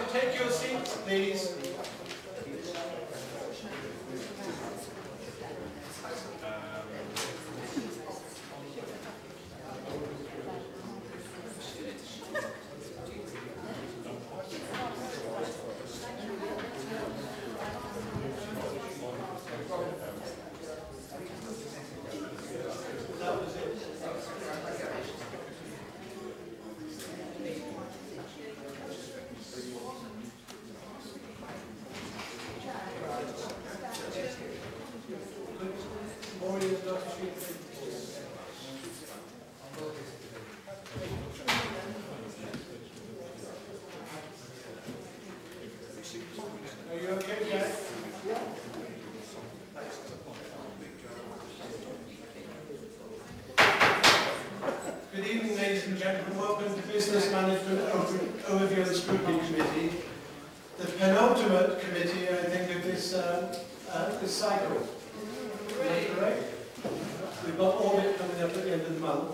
take your seats, please. Overview Scrutiny Committee, the penultimate committee, I think, of this cycle. Is that correct? We've got audit coming up at the end of the month.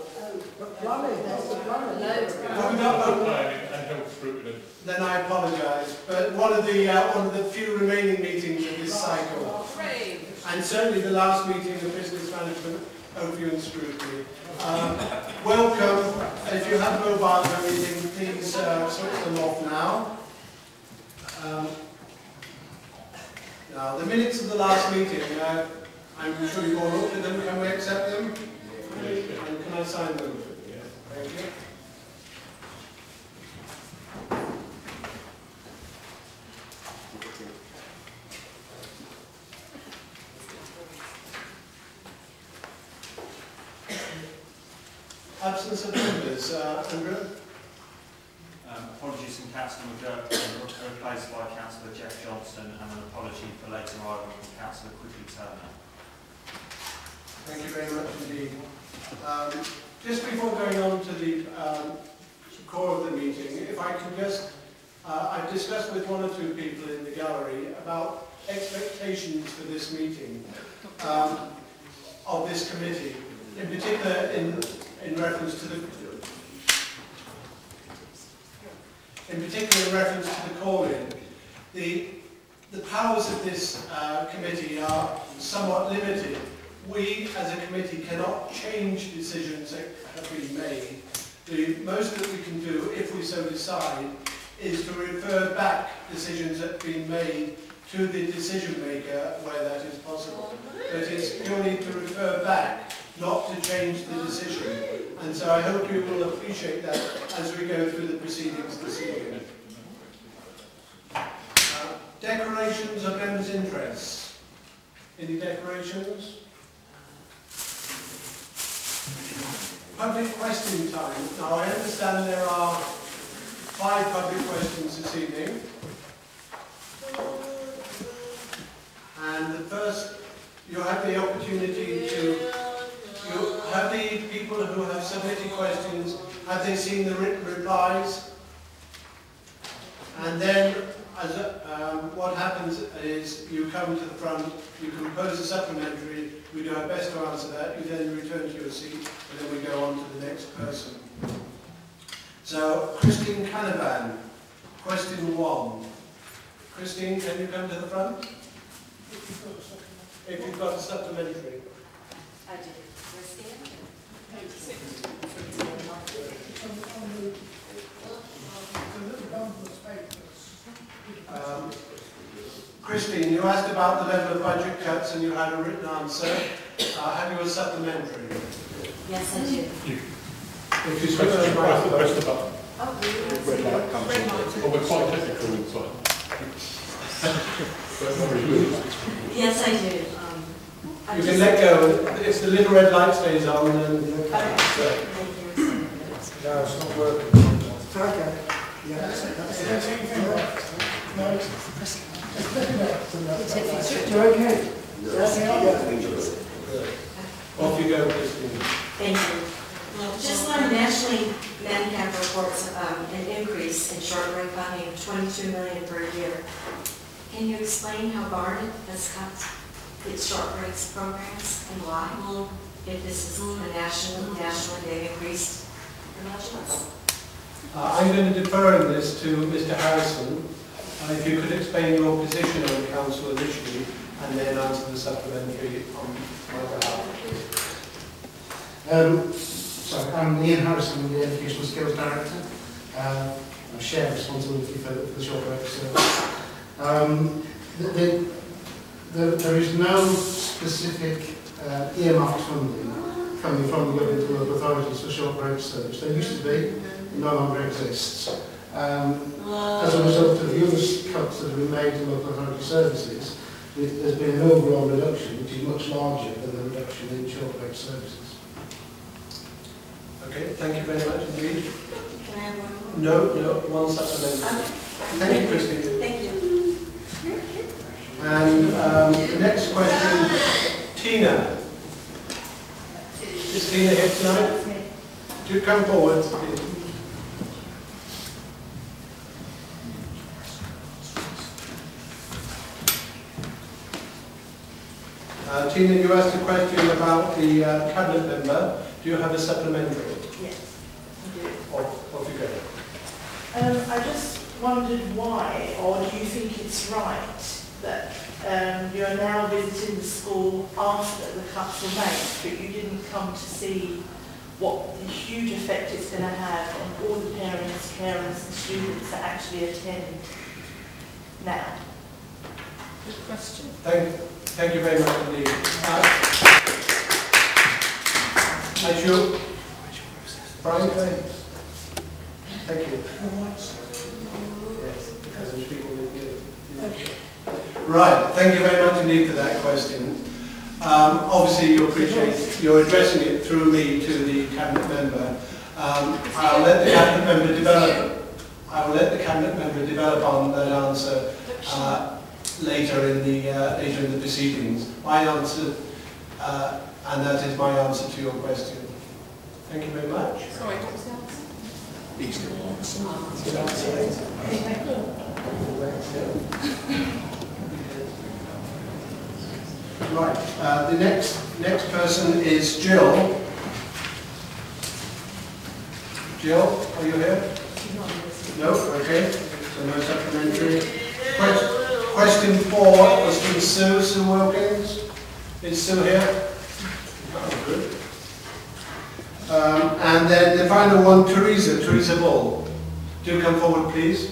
Then I apologise, but one of the few remaining meetings of this cycle, and certainly the last meeting of Business Management Overview and Scrutiny. Welcome. If you have mobiles or anything, please switch them off now. Now, the minutes of the last meeting, I'm sure you've all looked at them. Can we accept them? And can I sign them? Thank you. Absence of members. Andrew? Apologies from Councillor McGurk, replaced by Councillor Jeff Johnson, and an apology for late arrival from Councillor Cricklewood. Thank you very much indeed. Just before going on to the core of the meeting, if I can just, I've discussed with one or two people in the gallery about expectations for this meeting of this committee, in particular in reference to the call-in. The powers of this committee are somewhat limited. We, as a committee, cannot change decisions that have been made. The most that we can do, if we so decide, is to refer back decisions that have been made to the decision maker where that is possible. But it's purely to refer back, not to change the decision. And so I hope you will appreciate that as we go through the proceedings this evening. Declarations of members' interests. Any declarations? Public question time. Now I understand there are 5 public questions this evening. And the first, you have the opportunity to, have the people who have submitted questions, have they seen the written replies? And then, what happens is you come to the front, you can pose a supplementary, we do our best to answer that, you then return to your seat, and then we go on to the next person. So, Christine Canavan, question 1. Christine, can you come to the front? If you've got a supplementary. I do. Christine? Christine, you asked about the level of budget cuts and you had a written answer. Have you a supplementary? Yes, I do. If you switch to press the button. Oh, red light comes on. Oh, we're quite technical inside. Yes, I do. You can let go. If the little red light stays on, then... Okay. No, it's not working. Okay. Yeah, that's you're okay. Off you go, Christine. Thank you. Just learned nationally, NANCAP reports an increase in short-range funding of $22 million per year. Can you explain how Barnet has cut its short-range programs and why? If this is a nationally they've increased their budgets? I'm going to defer this to Mr. Harrison, If you could explain your position on the council initially and then answer the supplementary on my behalf. So I'm Ian Harrison, the Educational Skills Director. I share responsibility for the short break service. There is no specific earmarked funding coming from the government local authorities for short break service. There used to be, it no longer exists. As a result of the other cuts that have been made to local authority services, there's been an overall reduction which is much larger than the reduction in short break services. Okay, thank you very much indeed. Can I have one more? No, one supplementary. Thank you, Christine. Thank you. And the next question, Tina. Is Tina here tonight? Do come forward, please. Tina, you asked a question about the cabinet member. Do you have a supplementary? Yes, I do. Off you go. I just wondered why, or do you think it's right that you are now visiting the school after the cuts were made, but you didn't come to see what the huge effect it's going to have on all the parents, carers and students that actually attend now? Good question. Thank you very much indeed. As you, Brian, thank you. Yes, because there's people with you. Right, thank you very much indeed for that question. Obviously, you appreciate you're addressing it through me to the cabinet member. I'll let the cabinet member develop on that answer later in the proceedings. My answer. And that is my answer to your question. Thank you very much. Sorry, what was the answer? Right. The next person is Jill. Jill, are you here? No. Okay. So no supplementary. Question 4 was from Sue Wilkins. Is Sue here? Oh, good. And then the final one, Teresa Bull. Do come forward, please.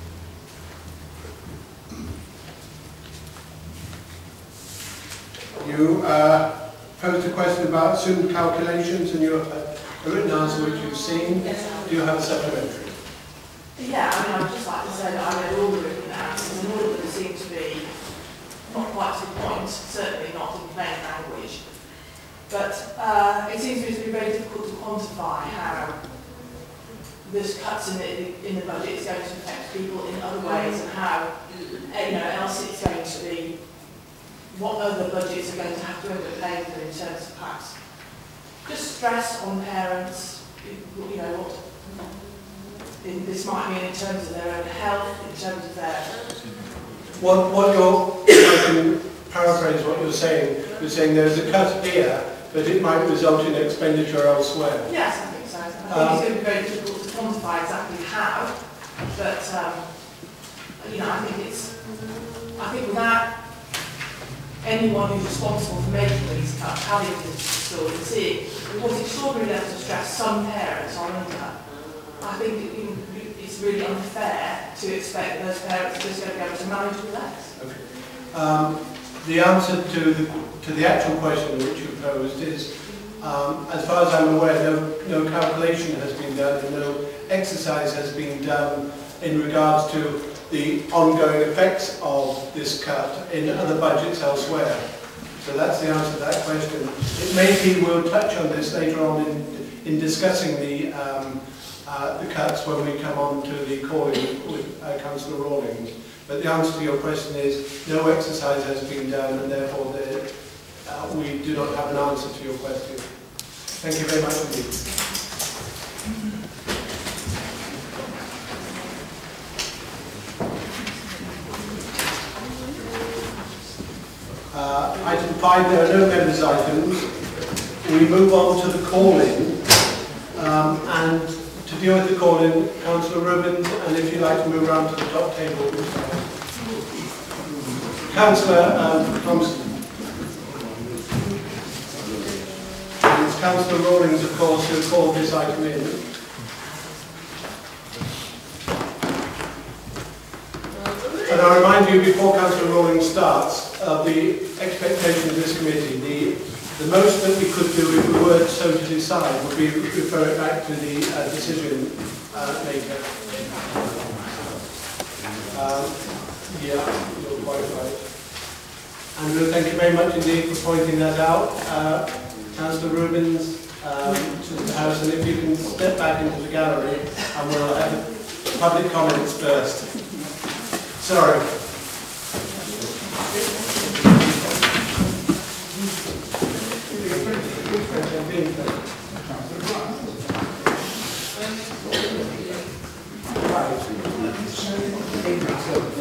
You posed a question about student calculations and your written answer which you've seen. Do you have a supplementary? Yeah, I mean, I'd just like to say that I read all the written answers and all of them seem to be not quite to the point, certainly not in plain language. But it seems to me to be very difficult to quantify how this cuts in the budget is going to affect people in other ways and how else it's going to be, what other budgets are going to have to end up paying for in terms of perhaps just stress on parents, what this might mean in terms of their own health, in terms of their... If I can paraphrase what you're saying there's a cut here, but it might result in expenditure elsewhere. Yes, I think so. I think it's going to be very difficult to quantify exactly how, but I think without anyone who's responsible for making these cuts having this school and seeing what extraordinary levels of stress some parents are under, I think it's really unfair to expect that those parents are just going to be able to manage with less. Okay. The answer to the actual question which you posed is, as far as I'm aware, no calculation has been done and no exercise has been done in regards to the ongoing effects of this cut in other budgets elsewhere. So that's the answer to that question. It may be we'll touch on this later on in discussing the cuts when we come on to the calling with Councillor Rawlings. But the answer to your question is no exercise has been done and therefore we do not have an answer to your question. Thank you very much indeed. Item 5, there are no members' items. We move on to the call-in. And to To deal with the call-in, Councillor Rubin, and if you'd like to move around to the top table. Councillor Thompson. And it's Councillor Rawlings, of course, who called this item in. And I remind you, before Councillor Rawlings starts, of the expectation of this committee. The most that we could do, if we were so to decide, would be refer it back to the decision maker. Yeah, you're quite right. Andrew, thank you very much indeed for pointing that out. Councillor Rubins to the House, and if you can step back into the gallery, and we'll have public comments first. Sorry.